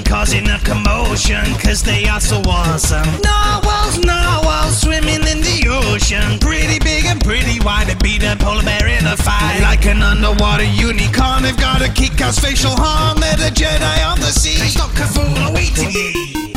causing a commotion, cause they are so awesome. Narwhals, narwhals, swimming in the ocean. Pretty big and pretty wide, they beat a polar bear in a fight. Like an underwater unicorn, they've got a kick-ass facial harm. They're the Jedi of the sea. They stop Cthulhu waiting ye.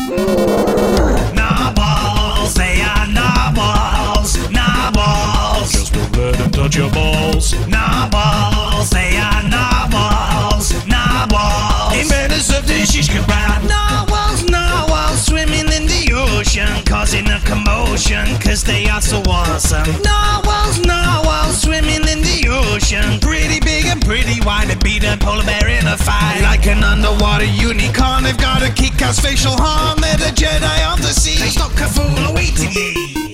Narwhals, they are narwhals. Narwhals, Just don't let them touch your balls. narwhals, they are narwhals. Narwhals, inventors of the shish kebab. Narwhals, narwhals, swimming in the ocean, causing a commotion, cause they are so awesome. Narwhals, narwhals, swimming in the ocean. Pretty big and pretty wide, they beat a polar bear in a fight. Like an underwater unicorn, they've got a kick-ass facial harm. They're the Jedi of the sea. They stop Cthulhu waiting ye.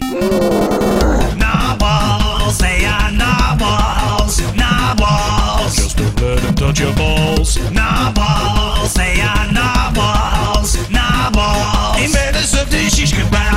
Narwhals, they are narwhals. Narwhals, Just don't let them touch your balls. narwhals, they are narwhals. Narwhals, inventors of the shish kebab.